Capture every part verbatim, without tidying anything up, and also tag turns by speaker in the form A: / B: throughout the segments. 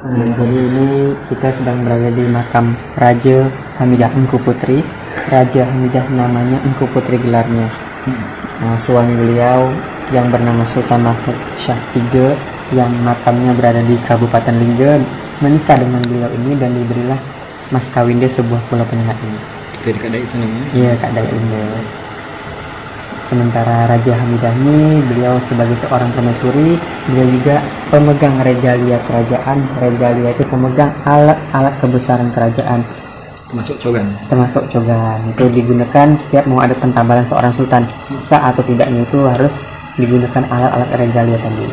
A: Hmm, jadi ini kita sedang berada di makam Raja Hamidah Engku Putri. Raja Hamidah namanya, Engku Putri gelarnya. Hmm. Nah, suami beliau yang bernama Sultan Mahmud Shah tiga yang makamnya berada di Kabupaten Lingga menikah dengan beliau ini dan diberilah mas kawin dia sebuah pulau Penyengat ini.
B: Jadi Kak Daik sana ya?
A: Iya, Kak Daik Lingga. Sementara Raja Hamidah ini beliau sebagai seorang permaisuri, beliau juga pemegang regalia kerajaan. Regalia itu pemegang alat-alat kebesaran kerajaan,
B: termasuk cogan.
A: Termasuk cogan itu digunakan setiap mau ada pentambalan seorang sultan. Sah atau tidaknya itu harus digunakan alat-alat regalia tadi.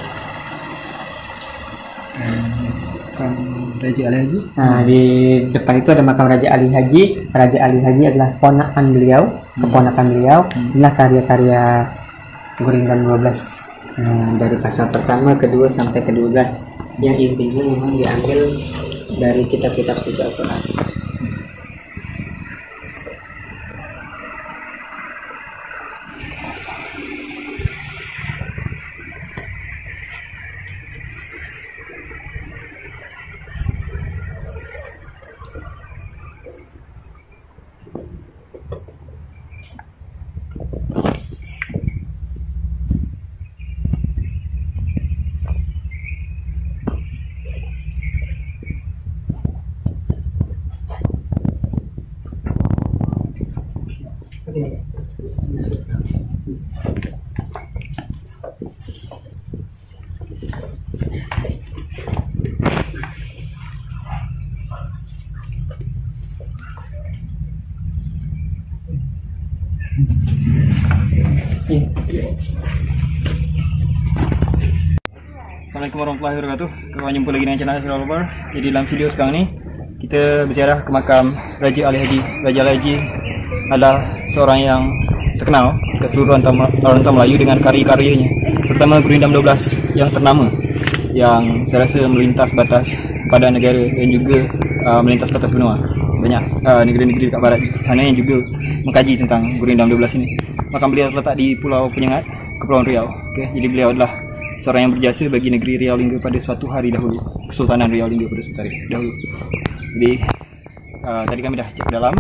B: Makam Raja Ali Haji.
A: Nah, di depan itu ada makam Raja Ali Haji. Raja Ali Haji adalah ponakan beliau, keponakan beliau. Inilah karya-karya Gurindam dua belas. Nah, dari pasal pertama, kedua sampai ke dua belas. Yang intinya memang diambil dari kitab-kitab suci Al-Quran.
B: Assalamualaikum warahmatullahi wabarakatuh. Kita jumpa lagi dengan channel Asrul Albar. Jadi dalam video sekarang ni kita berziarah ke makam Raja Ali Haji. Raja Ali Haji adalah seorang yang terkenal ke seluruh rantau Melayu dengan karya-karyanya, terutama Gurindam dua belas yang ternama, yang saya rasa melintas batas sepadan negara dan juga uh, melintas batas benua. Banyak uh, negeri-negeri dekat barat sana yang juga mengkaji tentang Gurindam dua belas ini. Makam beliau terletak di Pulau Penyengat, Kepulauan Riau. Okay? Jadi beliau adalah seorang yang berjasa bagi negeri Riau Lingga pada suatu hari dahulu, Kesultanan Riau Lingga pada suatu hari dahulu. Jadi uh, tadi kami dah cek ke dalam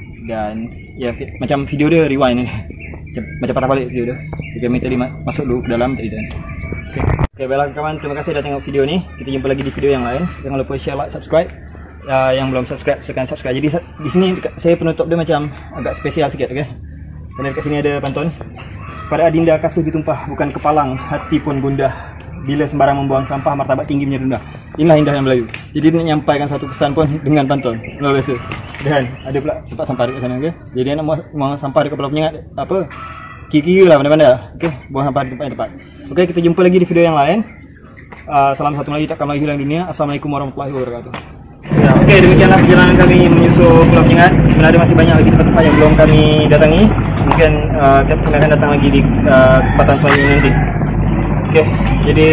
B: dan ya macam video dia rewind ni, macam patah balik video dia. Jadi kami tadi ma- masuk dulu ke dalam tadi sana. Okay. Okay, baiklah kawan, terima kasih dah tengok video ni. Kita jumpa lagi di video yang lain. Jangan lupa share, like, subscribe. Uh, yang belum subscribe silakan subscribe. Jadi di sini dekat, saya penutup dia macam agak spesial sikit, okey. Kerana dekat sini ada pantun. Pada adinda kasih ditumpah, bukan kepalang, hati pun gundah. Bila sembarang membuang sampah, martabat tinggi menyerendah. Inilah indah yang Melayu. Jadi dia nak nyampaikan satu pesan pun dengan pantun, luar biasa. Dan ada pula tempat sampah dekat sana, okey. Jadi dia nak buang sampah dekat Pulau Penyengat, apa, kira-kira lah pandai-pandai lah. Okey, buang sampah di tempat yang tepat. Okey, kita jumpa lagi di video yang lain. uh, Salam satu Melayu, takkan Melayu hilang dunia. Assalamualaikum warahmatullahi wabarakatuh. Ya, okey, demikianlah perjalanan kami menyusul Pulau Penyengat. Sebenarnya masih banyak lagi tempat-tempat yang belum kami datangi. Mungkin uh, kami akan datang lagi di uh, kesempatan selanjutnya nanti. Okey, jadi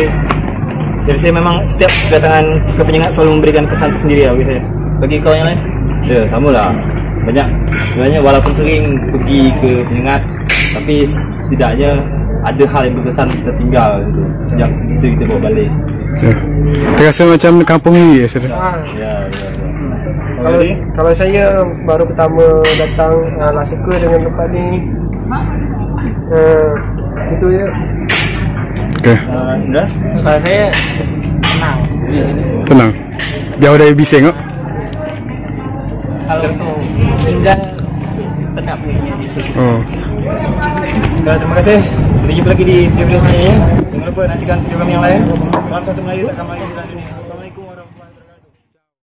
B: jadi saya memang setiap kedatangan ke Penyengat selalu memberikan kesan tersendiri ya bagi saya. Bagi kau yang lain?
C: Ya, samalah. Banyak sebenarnya walaupun sering pergi ke Penyengat, tapi setidaknya ada hal yang berkesan tertinggal gitu, yang bisa kita bawa balik.
D: Ya. Terasa macam kampung ni ya, saudara.
C: Ya, ya, ya.
E: Kalau kalau saya baru pertama datang, uh, nak suka dengan tempat ni. Uh, itu je.
D: Okey.
B: Uh, Indra?
E: Kalau saya tenang.
D: Tenang. Jauh dari bising kok.
E: Kalau untuk tinggal sedap punya di sini.
D: Oh.
B: Baik, terima kasih. Kita jumpa lagi di video-video selanjutnya. Jangan lupa nantikan video kami yang lain. Salam satu Melayu, takkan Melayu hilang dunia.